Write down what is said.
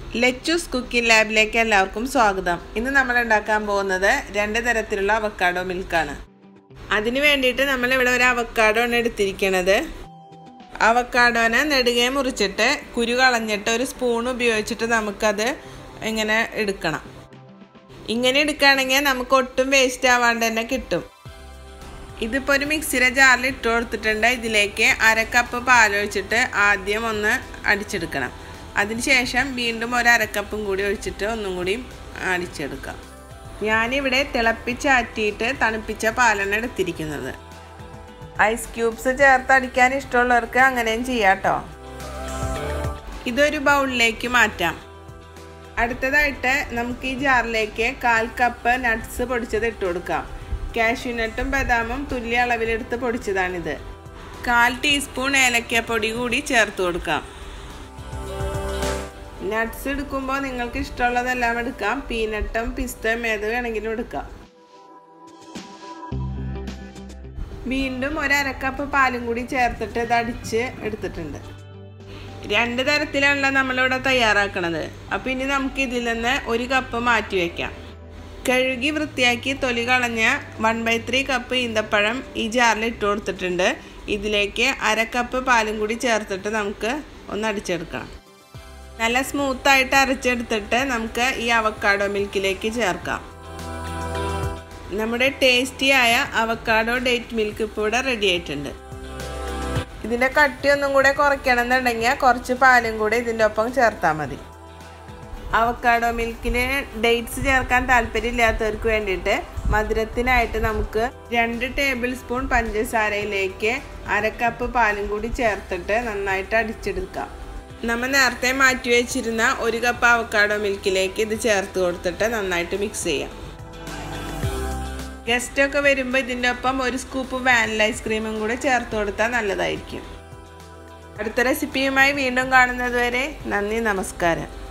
Lechu's cooking ലാബിലേക്ക് എല്ലാവർക്കും സ്വാഗതം. ഇന്ന് നമ്മൾ ഉണ്ടാക്കാൻ പോകുന്നത് രണ്ട് തരത്തിലുള്ള അവക്കാഡോ മിൽക്കാണ്. അതിന് വേണ്ടിയിട്ട് നമ്മളിവിടെ ഒരു അവക്കാഡോ ആണ് എടുത്തിരിക്കുന്നത്. അവക്കാഡോനെ നെടുകെ മുറിച്ചിട്ട് കുരു കളഞ്ഞിട്ട് ഒരു സ്പൂൺ ഉപയോഗിച്ചിട്ട് നമുക്കത് ഇങ്ങനെ എടുക്കണം. ഇങ്ങനെ എടുക്കുകയാണെങ്കിൽ നമുക്ക് ഒട്ടും വേസ്റ്റ് ആവാണ്ട് തന്നെ കിട്ടും. ഇതിപ്പോൾ ഒരു മിക്സിയുടെ ജാറിൽ ഇട്ട് കൊടുത്തിട്ടുണ്ട്. ഇതിലേക്ക് 1/2 കപ്പ് പാലൊഴിച്ചിട്ട് ആദ്യം ഒന്ന് അടിച്ചെടുക്കണം. അതിനുശേഷം വീണ്ടും 1/2 കപ്പും കൂടി ഒഴിച്ചിട്ട് ഒന്നും കൂടി അടിച്ചെടുക്കാം. ഞാനിവിടെ തിളപ്പിച്ചാറ്റിയിട്ട് തണുപ്പിച്ച പാലാണ് എടുത്തിരിക്കുന്നത്. ഐസ് ക്യൂബ്സ് ചേർത്ത് അടിക്കാൻ ഇഷ്ടമുള്ളവർക്ക് അങ്ങനെയും ചെയ്യാം കേട്ടോ. ഇതൊരു ബൗളിലേക്ക് മാറ്റാം. അടുത്തതായിട്ട് നമുക്ക് ഈ ജാറിലേക്ക് 1/4 കപ്പ് നട്ട്സ് പൊടിച്ചത് ഇട്ട് കൊടുക്കാം. കാഷ്യൂനട്ടും ബദാമും തുല്യ അളവിലെടുത്ത് പൊടിച്ചതാണിത്. 1/4 ടീസ്പൂൺ ഏലക്കപ്പൊടി കൂടി ചേർത്ത് കൊടുക്കാം. നട്ട്സ് എടുക്കുമ്പോൾ നിങ്ങൾക്ക് ഇഷ്ടമുള്ളതെല്ലാം എടുക്കാം. പീനട്ടും പിസ്തയും ഏത് വേണമെങ്കിലും എടുക്കാം. വീണ്ടും 1/2 കപ്പ് പാലും കൂടി ചേർത്തിട്ട് ഇത് അടിച്ച് എടുത്തിട്ടുണ്ട്. 2 തരത്തിലാണല്ലോ നമ്മളിവിടെ തയ്യാറാക്കണത്. അപ്പോൾ ഇനി നമുക്ക് ഇതിൽ നിന്ന് 1 കപ്പ് മാറ്റി വയ്ക്കാം. കഴുകി വൃത്തിയാക്കി തൊലി കളഞ്ഞ 1/3 കപ്പ് ഈന്തപ്പഴം ഈ ജാറിൽ ഇട്ട് കൊടുത്തിട്ടുണ്ട്. ഇതിലേക്ക് 1/2 കപ്പ് പാലും കൂടി ചേർത്തിട്ട് നമുക്ക് ഒന്ന് അടിച്ചെടുക്കണം. നല്ല സ്മൂത്തായിട്ട് അരച്ചെടുത്തിട്ട് നമുക്ക് ഈ അവക്കാഡോ മിൽക്കിലേക്ക് ചേർക്കാം. നമ്മുടെ ടേസ്റ്റിയായ അവക്കാഡോ ഡേറ്റ് മിൽക്ക് ഇപ്പോൾ ഇവിടെ റെഡി ആയിട്ടുണ്ട്. ഇതിൻ്റെ കട്ടി ഒന്നും കൂടെ കുറയ്ക്കണം എന്നുണ്ടെങ്കിൽ കുറച്ച് പാലും കൂടെ ഇതിൻ്റെ ഒപ്പം ചേർത്താൽ മതി. അവക്കാഡോ മിൽക്കിന് ഡേറ്റ്സ് ചേർക്കാൻ താല്പര്യമില്ലാത്തവർക്ക് വേണ്ടിയിട്ട് മധുരത്തിനായിട്ട് നമുക്ക് 2 ടേബിൾ സ്പൂൺ പഞ്ചസാരയിലേക്ക് 1/2 കപ്പ് പാലും കൂടി ചേർത്തിട്ട് നന്നായിട്ട് അടിച്ചെടുക്കാം. നമ്മൾ നേരത്തെ മാറ്റി വെച്ചിരുന്ന 1 കപ്പ് അവക്കാഡോ മിൽക്കിലേക്ക് ഇത് ചേർത്ത് കൊടുത്തിട്ട് നന്നായിട്ട് മിക്സ് ചെയ്യാം. ഗസ്റ്റൊക്കെ വരുമ്പോൾ ഇതിൻ്റെ ഒപ്പം 1 സ്കൂപ്പ് വാനില ഐസ്ക്രീമും കൂടെ ചേർത്ത് കൊടുത്താൽ നല്ലതായിരിക്കും. അടുത്ത റെസിപ്പിയുമായി വീണ്ടും കാണുന്നത് വരെ നന്ദി, നമസ്കാരം.